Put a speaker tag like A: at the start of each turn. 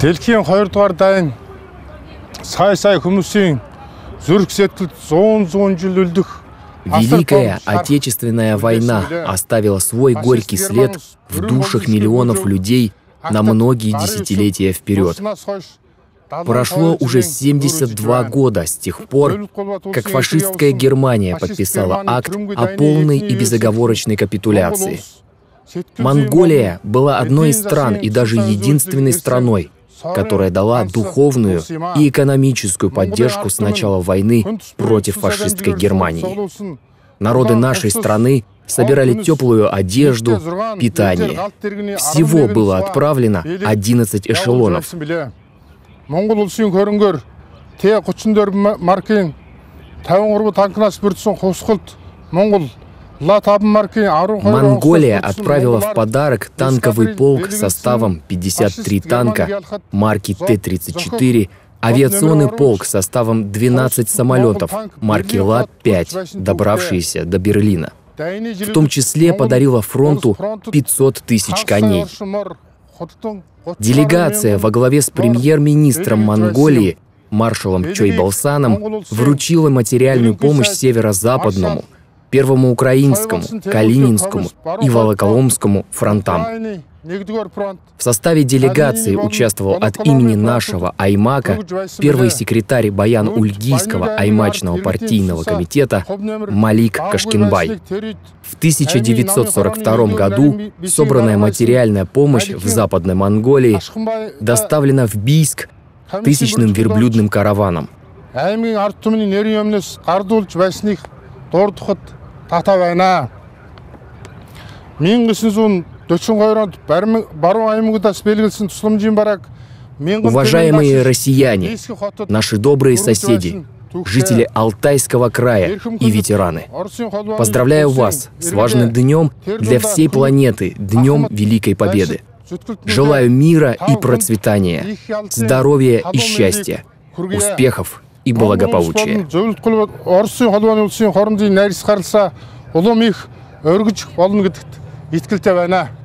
A: Дэлхийн 2-р дайн сай хүмүүсийн зүрх сэтгэлд 100 жил үлдэх
B: Великая Отечественная война оставила свой горький след в душах миллионов людей на многие десятилетия вперед. Прошло уже 72 года с тех пор, как фашистская Германия подписала акт о полной и безоговорочной капитуляции. Монголия была одной из стран и даже единственной страной, которая дала духовную и экономическую поддержку с начала войны против фашистской Германии. Народы нашей страны собирали теплую одежду, питание. Всего было отправлено 11 эшелонов. Монголия отправила в подарок танковый полк составом 53 танка марки Т-34, авиационный полк составом 12 самолетов марки Ла-5, добравшиеся до Берлина. В том числе подарила фронту 500 тысяч коней. Делегация во главе с премьер-министром Монголии, маршалом Чойбалсаном, вручила материальную помощь Северо-Западному, Первому Украинскому, Калининскому и Волоколамскому фронтам. В составе делегации участвовал от имени нашего Аймака первый секретарь Баян-Ульгийского аймачного партийного комитета Малик Кашкинбай. В 1942 году собранная материальная помощь в Западной Монголии доставлена в Бийск тысячным верблюдным караваном. Уважаемые россияне, наши добрые соседи, жители Алтайского края и ветераны, поздравляю вас с важным днем для всей планеты, Днем Великой Победы. Желаю мира и процветания, здоровья и счастья, успехов и благополучия.
A: Улам их өргөж болно гэдэгт итгэлтэй байна.